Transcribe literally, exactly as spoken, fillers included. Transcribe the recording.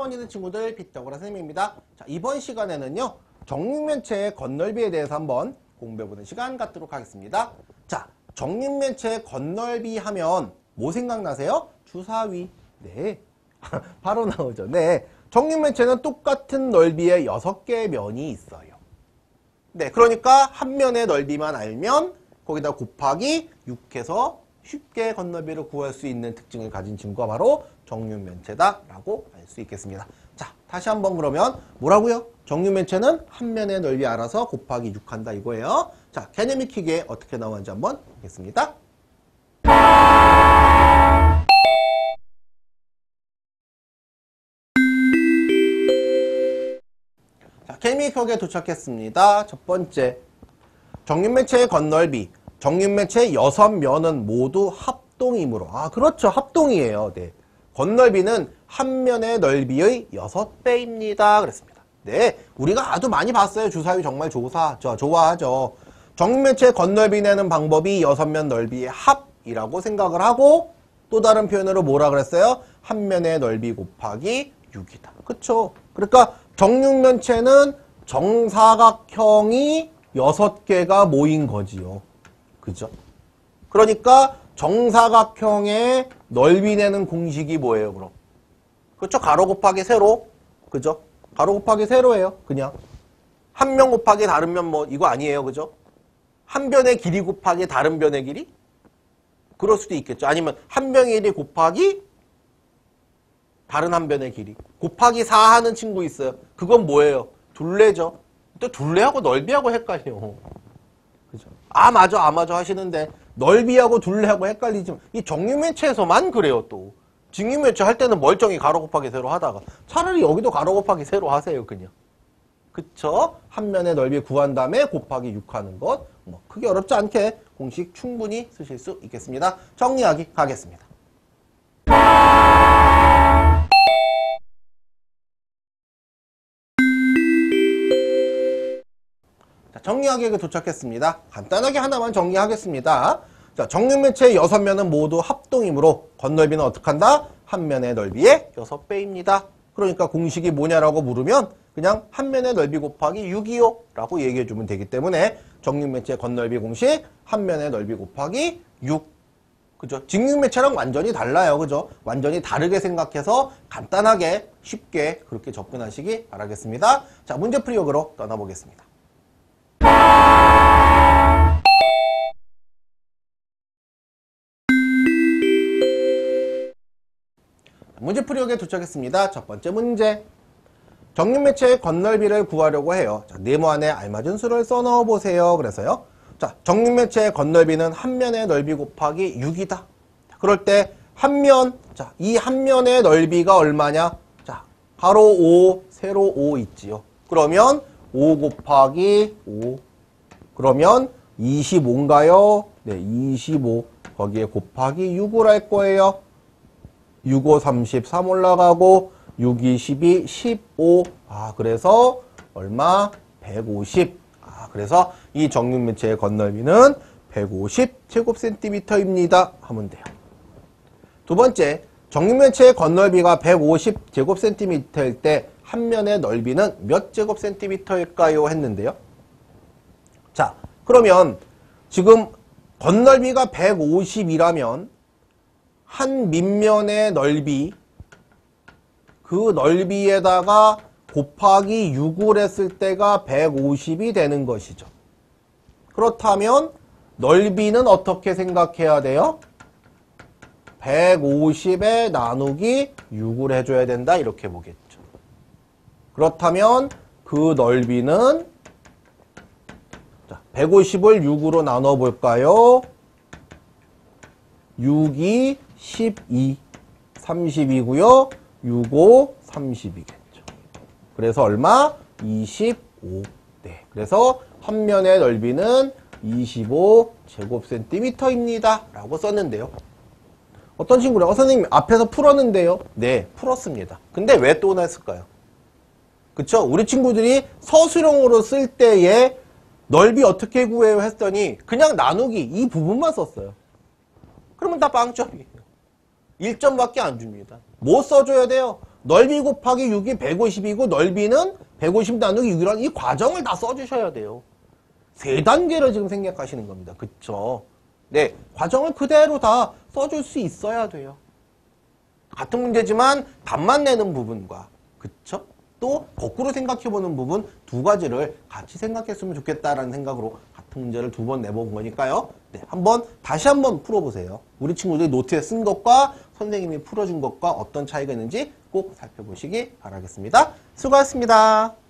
학원이 된 친구들 피타고라 선생님입니다. 자, 이번 시간에는요 정육면체의 건널비에 대해서 한번 공부해보는 시간 갖도록 하겠습니다. 자, 정육면체의 건널비 하면 뭐 생각나세요? 주사위. 네, 바로 나오죠. 네, 정육면체는 똑같은 넓이의 여섯 개의 면이 있어요. 네, 그러니까 한 면의 넓이만 알면 거기다 곱하기 육 해서 쉽게 건널비를 구할 수 있는 특징을 가진 친구가 바로 정육면체다 라고 알 수 있겠습니다. 자, 다시 한번 그러면 뭐라고요? 정육면체는 한 면의 넓이 알아서 곱하기 육 한다 이거예요. 자, 개념 익히기에 어떻게 나오는지 한번 보겠습니다. 자, 개념 익히기에 도착했습니다. 첫 번째, 정육면체의 건널비. 정육면체의 여섯 면은 모두 합동이므로, 아 그렇죠, 합동이에요. 네, 건널비는 한 면의 넓이의 여섯 배입니다 그랬습니다. 네, 우리가 아주 많이 봤어요. 주사위 정말 조사하죠. 좋아하죠. 정육면체의 건널비 내는 방법이 여섯 면 넓이의 합이라고 생각을 하고, 또 다른 표현으로 뭐라 그랬어요? 한 면의 넓이 곱하기 육이다. 그쵸? 그러니까 정육면체는 정사각형이 여섯 개가 모인 거지요. 그죠? 그러니까 정사각형의 넓이 내는 공식이 뭐예요, 그럼? 그렇죠? 가로 곱하기 세로. 그죠? 가로 곱하기 세로예요, 그냥. 한 면 곱하기 다른 면 뭐, 이거 아니에요, 그죠? 한 변의 길이 곱하기 다른 변의 길이? 그럴 수도 있겠죠. 아니면 한 변의 길이 곱하기 다른 한 변의 길이. 곱하기 사 하는 친구 있어요. 그건 뭐예요? 둘레죠. 또 둘레하고 넓이하고 헷갈려. 그죠? 아 맞아 아 맞아 하시는데 넓이하고 둘레하고 헷갈리지만 이 정육면체에서만 그래요. 또 정육면체 할 때는 멀쩡히 가로 곱하기 세로 하다가 차라리 여기도 가로 곱하기 세로 하세요 그냥. 그쵸? 한 면의 넓이 구한 다음에 곱하기 육 하는 것 뭐 크게 어렵지 않게 공식 충분히 쓰실 수 있겠습니다. 정리하기 가겠습니다. 정리하기에 도착했습니다. 간단하게 하나만 정리하겠습니다. 자, 정육면체의 여섯 면은 모두 합동이므로 건널비는 어떻게 한다? 한 면의 넓이의 여섯 배입니다. 그러니까 공식이 뭐냐라고 물으면 그냥 한 면의 넓이 곱하기 육이요 라고 얘기해주면 되기 때문에 정육면체의 건널비 공식 한 면의 넓이 곱하기 육. 그죠? 정육면체랑 완전히 달라요. 그죠? 완전히 다르게 생각해서 간단하게 쉽게 그렇게 접근하시기 바라겠습니다. 자, 문제풀이역으로 떠나보겠습니다. 문제풀이역에 도착했습니다. 첫 번째 문제. 정육면체의 건널비를 구하려고 해요. 자, 네모안에 알맞은 수를 써넣어 보세요. 그래서요. 자, 정육면체의 건널비는 한 면의 넓이 곱하기 육이다. 그럴 때 한 면, 자, 이 한 면의 넓이가 얼마냐? 자, 가로 오, 세로 오 있지요. 그러면 오 곱하기 오. 그러면 이십오인가요? 네, 이십오. 거기에 곱하기 육을 할 거예요. 육, 오, 삼십삼 올라가고, 육, 이, 십이, 십오. 아, 그래서 얼마? 백오십. 아, 그래서 이 정육면체의 건널비는 백오십 제곱센티미터입니다. 하면 돼요. 두 번째, 정육면체의 건널비가 백오십 제곱센티미터일 때 한 면의 넓이는 몇 제곱센티미터일까요? 했는데요. 자, 그러면 지금 건널비가 백오십이라면 한 밑면의 넓이, 그 넓이에다가 곱하기 육을 했을 때가 백오십이 되는 것이죠. 그렇다면 넓이는 어떻게 생각해야 돼요? 백오십에 나누기 육을 해줘야 된다 이렇게 보겠죠. 그렇다면 그 넓이는 자, 백오십을 육으로 나눠볼까요? 육이 십이, 삼십이고요. 육, 오, 삼십이겠죠. 그래서 얼마? 이십오. 네, 그래서 한 면의 넓이는 이십오 제곱센티미터입니다. 라고 썼는데요. 어떤 친구래요? 어, 선생님 앞에서 풀었는데요. 네, 풀었습니다. 근데 왜 또 냈을까요? 그쵸? 우리 친구들이 서술형으로 쓸 때에 넓이 어떻게 구해요? 했더니 그냥 나누기 이 부분만 썼어요. 그러면 다 빵점이에요. 일 점밖에 안 줍니다. 뭐 써줘야 돼요? 넓이 곱하기 육이 백오십이고 넓이는 백오십 나누기 육이라는 이 과정을 다 써주셔야 돼요. 세 단계를 지금 생략하시는 겁니다. 그쵸? 네, 과정을 그대로 다 써줄 수 있어야 돼요. 같은 문제지만 답만 내는 부분과 그쵸? 또 거꾸로 생각해보는 부분 두 가지를 같이 생각했으면 좋겠다라는 생각으로 같은 문제를 두 번 내본 거니까요. 네, 한번 다시 한번 풀어보세요. 우리 친구들이 노트에 쓴 것과 선생님이 풀어준 것과 어떤 차이가 있는지 꼭 살펴보시기 바라겠습니다. 수고하셨습니다.